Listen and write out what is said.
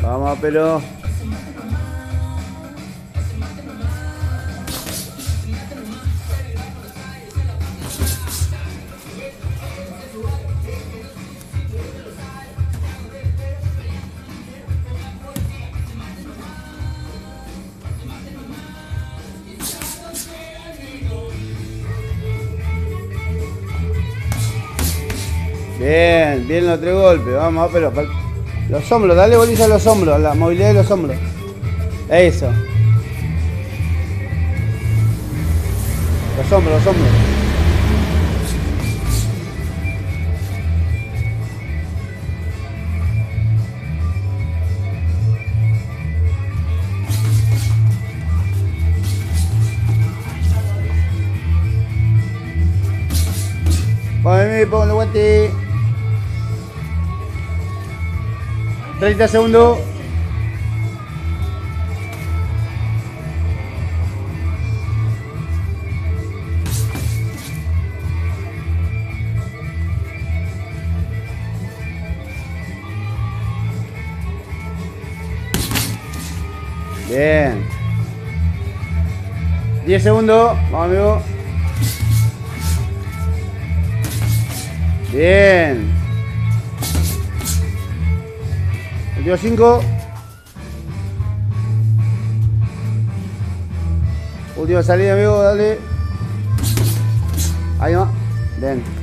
Vamos, pero. Bien, bien los 3 golpes. Vamos, pero. Los hombros, dale bolilla a los hombros, a la movilidad de los hombros. Eso. Los hombros, los hombros. Pongo el guante. 30 segundos. Bien. 10 segundos. Vamos, amigo. Bien. Último 5. Última salida, amigo, dale. Ahí va. Bien.